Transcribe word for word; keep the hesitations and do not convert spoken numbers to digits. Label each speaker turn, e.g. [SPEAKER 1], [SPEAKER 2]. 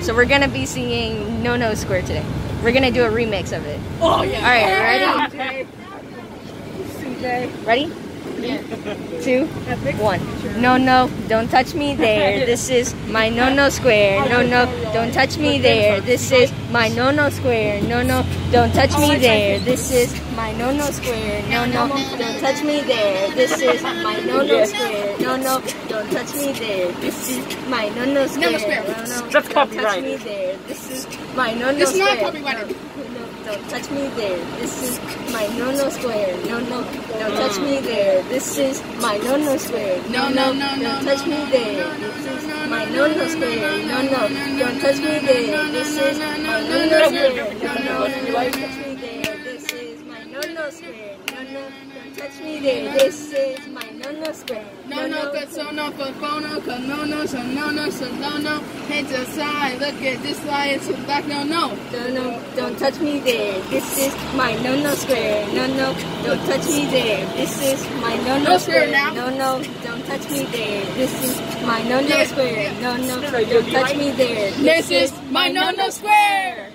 [SPEAKER 1] So we're gonna be singing No No Square today. We're gonna do a remix of it.
[SPEAKER 2] Oh yeah.
[SPEAKER 1] All right, ready?
[SPEAKER 2] C J.
[SPEAKER 1] Ready?
[SPEAKER 2] Yeah.
[SPEAKER 1] Two, one. No, no, don't touch me there. This is my no no square. No, no, don't touch me there. This is my no no square. No, no, don't touch me there. This is my no no square. No, no, don't touch me there. This is my no no square. No, no, don't touch me there. This is my no no square. No, no,
[SPEAKER 2] That's
[SPEAKER 1] don't touch
[SPEAKER 2] copyrighted.
[SPEAKER 1] me there. This is my no no
[SPEAKER 3] It's
[SPEAKER 1] square.
[SPEAKER 3] not copyrighted.
[SPEAKER 1] No, don't touch me there. This is my no no square. No, no, don't touch me there. This is my no no square. No, no, don't touch me there. This is my no no square. No, no, don't touch me there. This is my no no square. No, no, don't touch me there. This is my no no square. No, no, don't touch me there. This is my no no square.
[SPEAKER 3] No, no, cause so no, for phone, no, cause no, no, so no, no, so no, no. Hit the side, look at this side, it's back, no, no.
[SPEAKER 1] No, no, don't touch me there. This is my no no square. No, no, don't touch me there. This is my no no
[SPEAKER 3] No square
[SPEAKER 1] square.
[SPEAKER 3] now.
[SPEAKER 1] No, no, don't touch me there. This is my no no square. No, no, don't touch me there.
[SPEAKER 3] This is my no, no square.